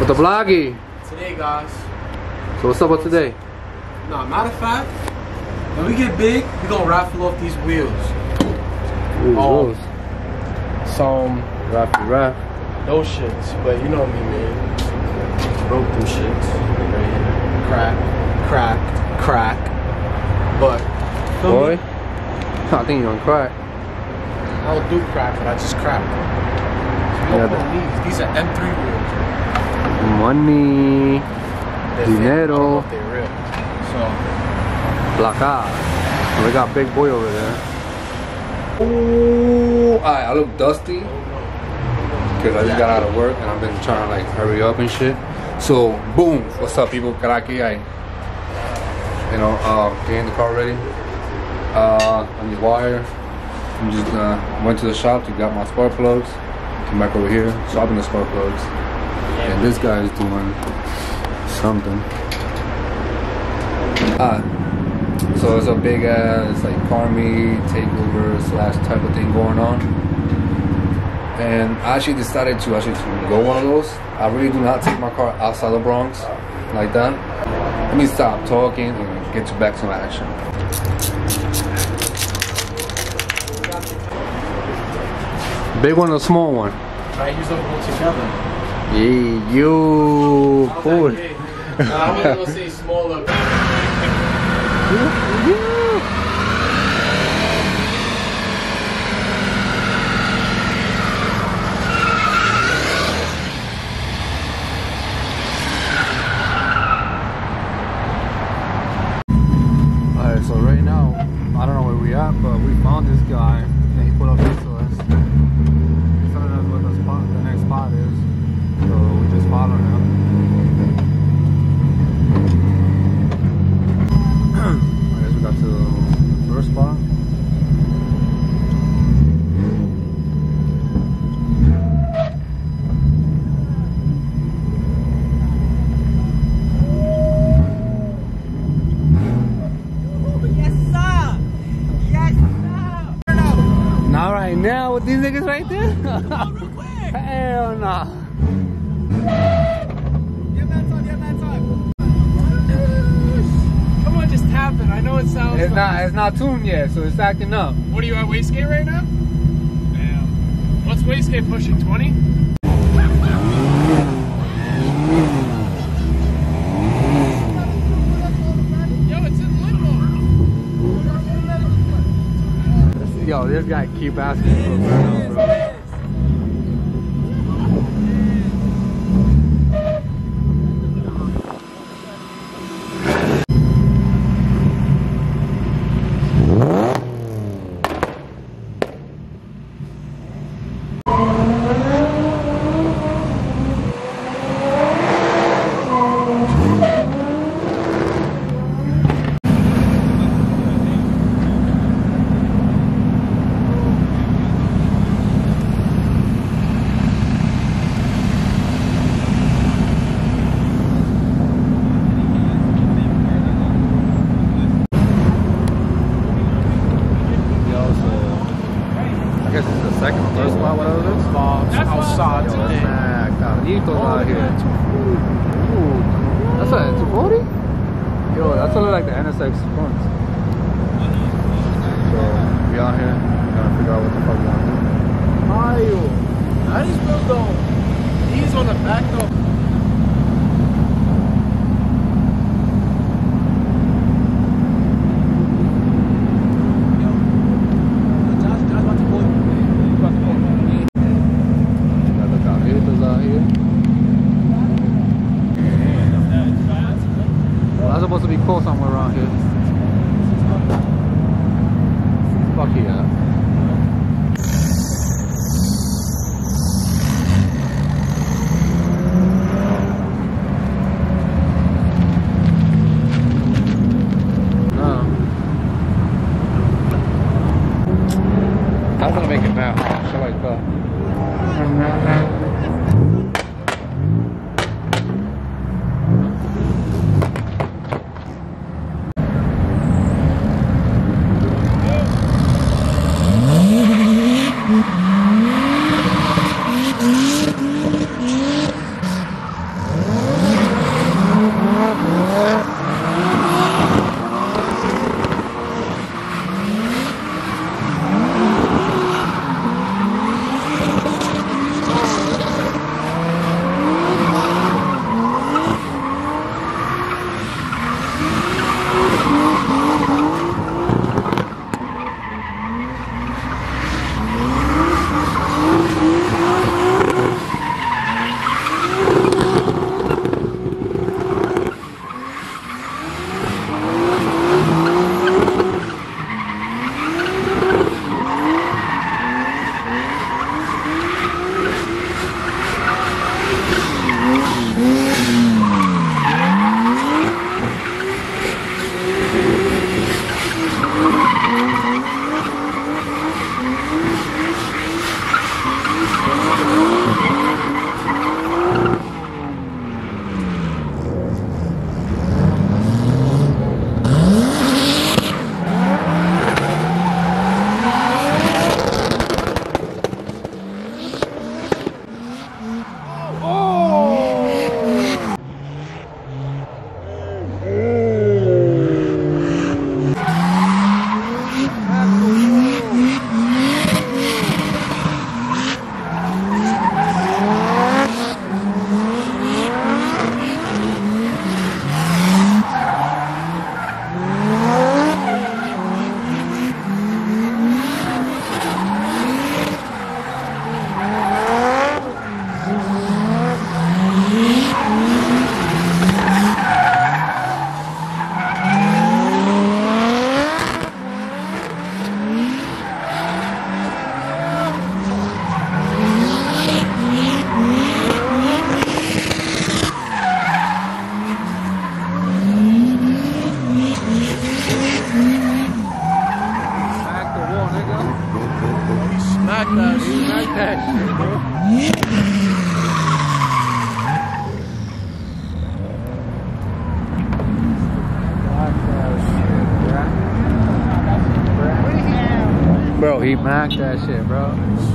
With the vloggy. Today, guys. So what's up with today? No, matter of fact, when we get big, we gonna raffle off these wheels. Ooh, Some raff. those shits, but you know me, man. Broke them shits. Crack. But boy, I think you're gonna crack. I don't do crack, but I just crack. So we gonna put these are M3 wheels. Money, They're dinero, they're real. So placa. We got big boy over there. Ooh, I look dusty because I just got out of work and I've been trying to like hurry up and shit. So boom, what's up, people? Karaki, getting the car ready. On the wire. I just went to the shop to get my spark plugs. Came back over here, swapping the spark plugs. And this guy is doing something. So it's a big ass like car meet, takeover / type of thing going on. And I actually decided to go one of those. I really do not take my car outside the Bronx like that. Let me stop talking and get back to my action. Big one or small one? I use them both together. Yeah, you cool. I was gonna say smaller. Alright, so right now, I don't know where we at, but we found this guy and he put up next to us. He's telling us what the next spot is. So we just followed him. I guess we got to the first spot. Not right now with these niggas right there? Hell nah. Come on, just tap it. I know it sounds. It's not tuned yet, so it's acting up. What are you at wastegate right now? Damn. What's wastegate pushing? 20? Yo, it's in limbo. Yo, this guy keep asking for burnout, bro. I guess it's the second or third spot, whatever it is. That's outside today. Carlitos out here. Ooh. That's a 240? Yo, that's only like the NSX front. So, we out here. We're gonna figure out what the fuck we want to do. Mario. That is real though. He's on the back though. Supposed to be cool somewhere around here. Fuck yeah. I'm gonna make it now. Shit like that. Oh, he macked that shit, bro.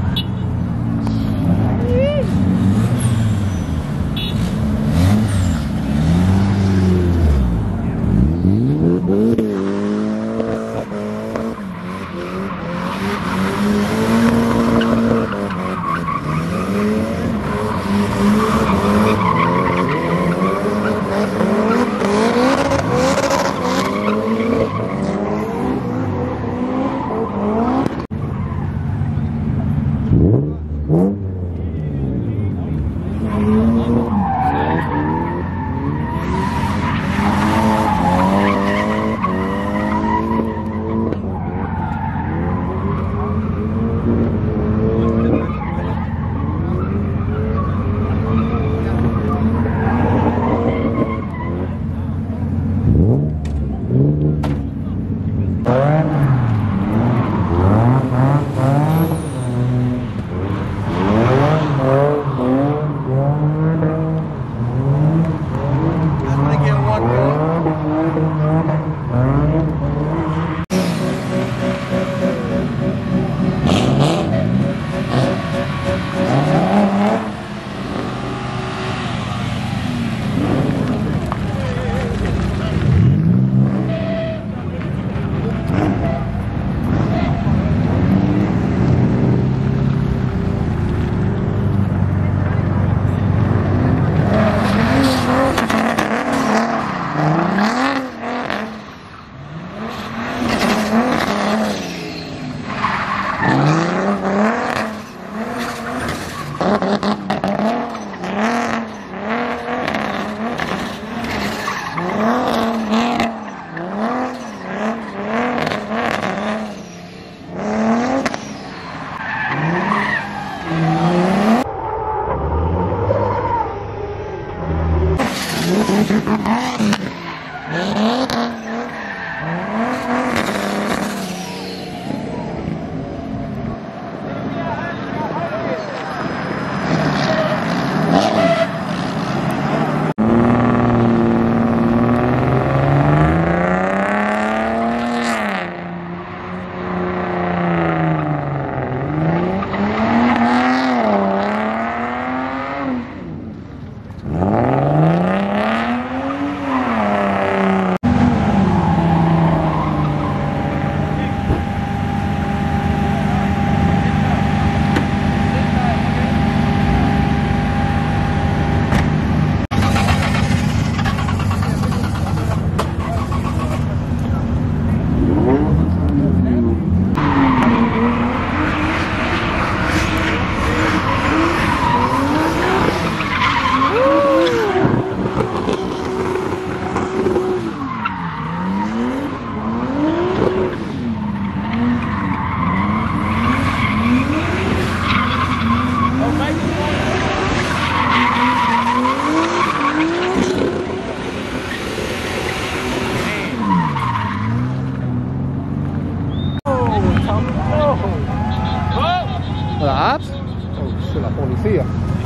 The ops? Oh shit, la policía.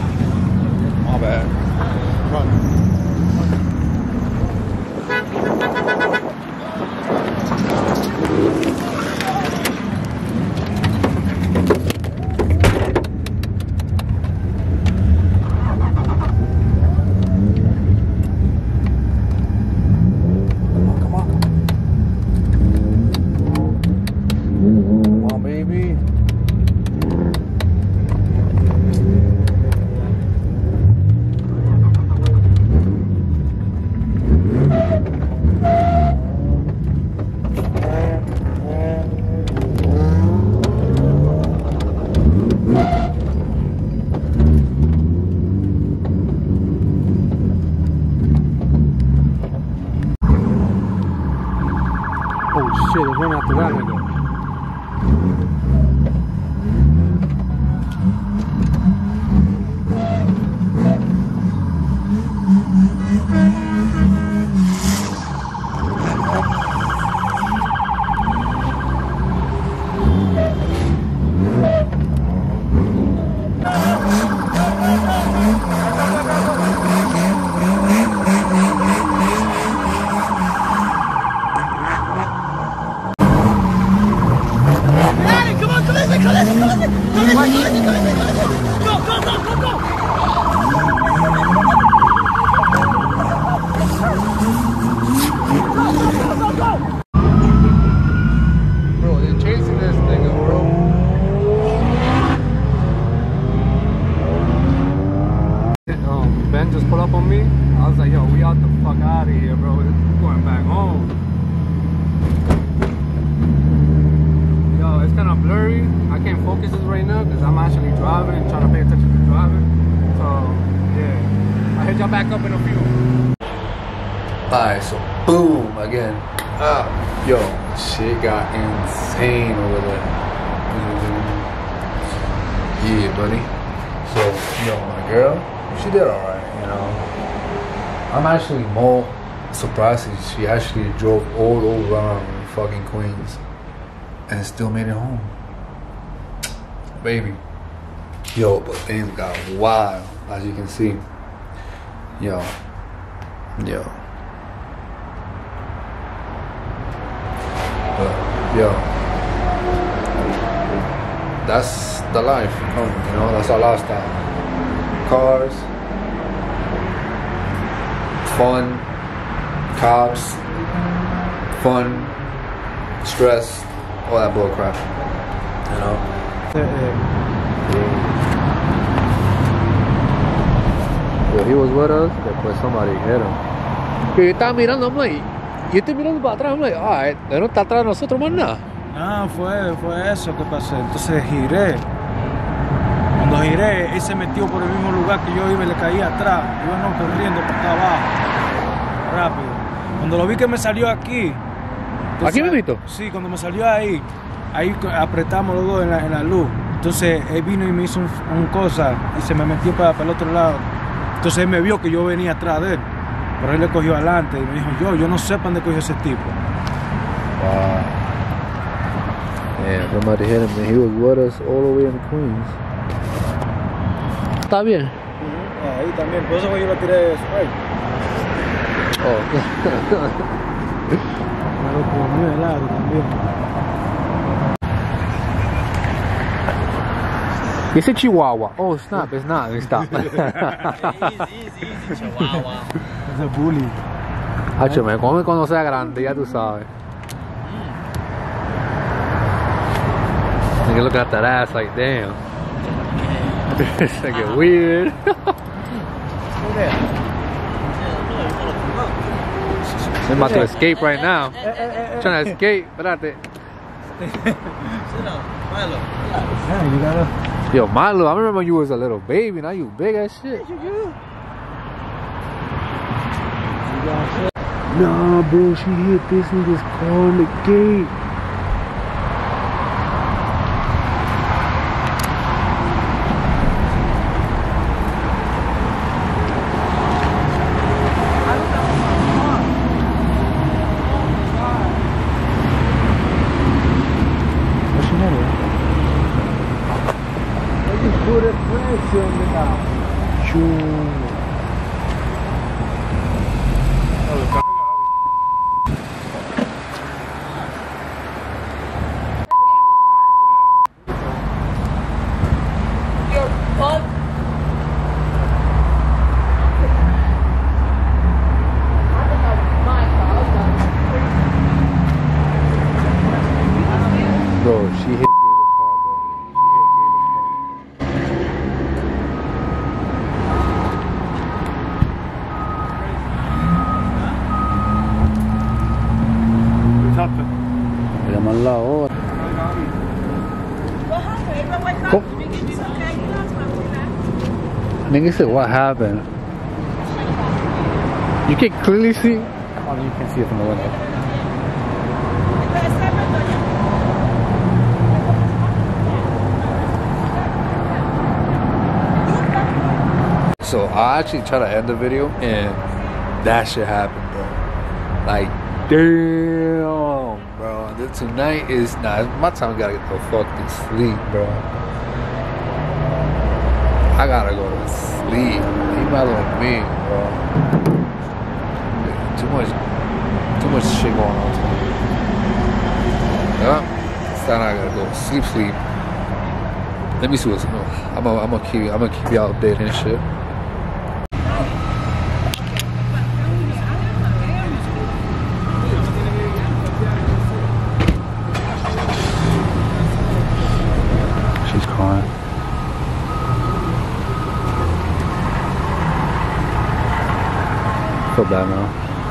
My bad. Run. Oh shit, there's one after that window. Come on! blurry. I was like, yo, we out the fuck out of here, bro. We're going back home. Yo, it's kind of blurry. I can't focus this right now because I'm actually driving and trying to pay attention to driving. So, yeah. I'll hit y'all back up in a few. Alright, so boom, again. Yo, shit got insane over there. Yeah, buddy. So, yo, my girl, she did alright, you know. I'm actually more surprised that she actually drove all around fucking Queens and still made it home. Baby. Yo, but things got wild, as you can see. Yo. But, yo. That's the life, you know, that's our lifestyle. Cars, fun, cops, fun, stress, all that bull crap, you know. Well, he was with us, después somebody hit him. Yo estaba mirando, I'm like, yo estoy mirando para atrás, I'm like, alright, no está atrás de nosotros más nada. No, fue eso que pasó. Entonces giré. Cuando giré, él se metió por el mismo lugar que yo iba y le caí atrás. Íbamos corriendo por acá abajo. Rápido. Cuando lo vi que me salió aquí. Entonces, ¿aquí me invito? Sí, cuando me salió ahí apretamos los dos en la luz. Entonces él vino y me hizo un cosa y se me metió para el otro lado. Entonces él me vio que yo venía atrás de él. Pero él le cogió adelante y me dijo, yo no sé para dónde cogió ese tipo. Wow. Yeah, somebody hit him and he was with us all the way in Queens. ¿Está bien? Ahí también, por eso yo le tiré spray. Oh. Claro, como muy helado también. It's a Chihuahua. Oh, snap, it's not. Stop. Easy, Chihuahua. Es el bully. Hacho, me come cuando sea grande, ya tú sabes. Nigga look at that ass like, damn. It's like a weird. I'm about to escape right now. Trying to escape. Espérate. Yo, Milo, I remember you was a little baby. Now you big as shit. Nah, bro, she hit this nigga's car in the gate. Bro, she hit Gator's car, bro. She hit Gator's car. What's happened? Llaman la hora. What happened? Everyone wake up. It's okay. You know it's not too bad. Nigga said, what happened? You can clearly see. Oh, you can see it from the window. So I actually tried to end the video and that shit happened, bro. Like, damn, bro. Tonight is my time. I gotta get the fucking sleep, bro. I gotta go to sleep. He might like me, bro. Too much shit going on tonight. Yeah, it's time I gotta go sleep. Let me see what's going on. I'm gonna keep y'all updated and shit. She's crying. feel bad now.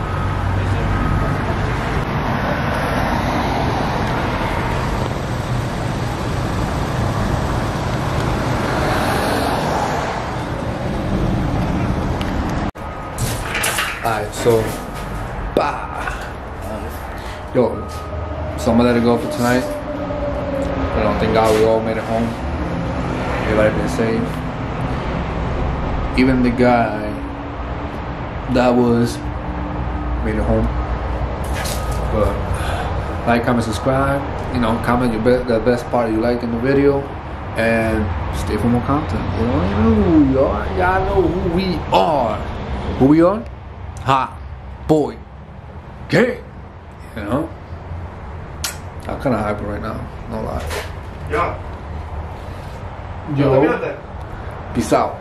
Alright, so, yo, so I'm gonna let it go for tonight. I don't thank God we all made it home. Everybody been safe. Even the guy that was made it home. But like, comment, subscribe. You know, comment the best part you liked in the video, and stay for more content. You know, y'all know who we are. Who we are? Hot Boy Gang. You know, I'm kind of hyper right now. No lie. Yeah. Yo, peace out.